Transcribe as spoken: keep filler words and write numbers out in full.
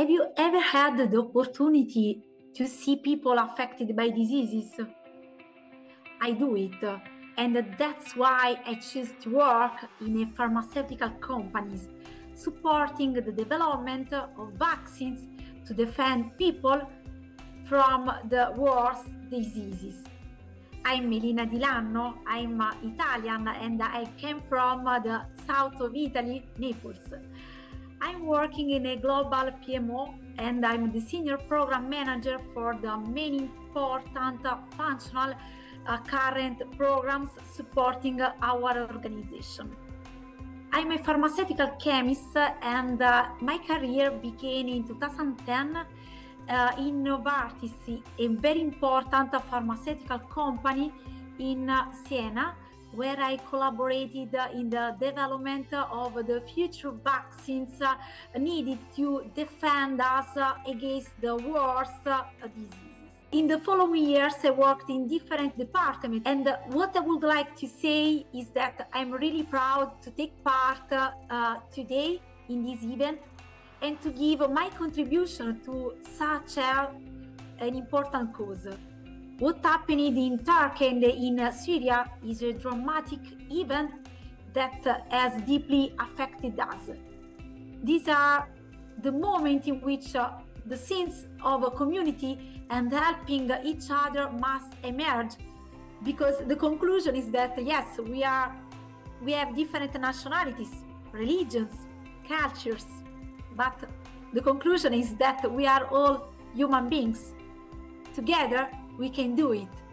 Have you ever had the opportunity to see people affected by diseases? I do it, and that's why I choose to work in a pharmaceutical companies, supporting the development of vaccines to defend people from the worst diseases. I'm Melina Di Lanno, I'm Italian, and I came from the south of Italy, Naples. I'm working in a global P M O, and I'm the senior program manager for the main important functional uh, current programs supporting our organization. I'm a pharmaceutical chemist, and uh, my career began in two thousand ten uh, in Novartis, a very important pharmaceutical company in uh, Siena, where I collaborated in the development of the future vaccines needed to defend us against the worst diseases. In the following years, I worked in different departments, and what I would like to say is that I'm really proud to take part uh, today in this event and to give my contribution to such a, an important cause. What happened in Turkey and in Syria is a dramatic event that has deeply affected us. These are the moments in which uh, the sense of a community and helping each other must emerge, because the conclusion is that yes, we are we have different nationalities, religions, cultures, but the conclusion is that we are all human beings. Together we can do it.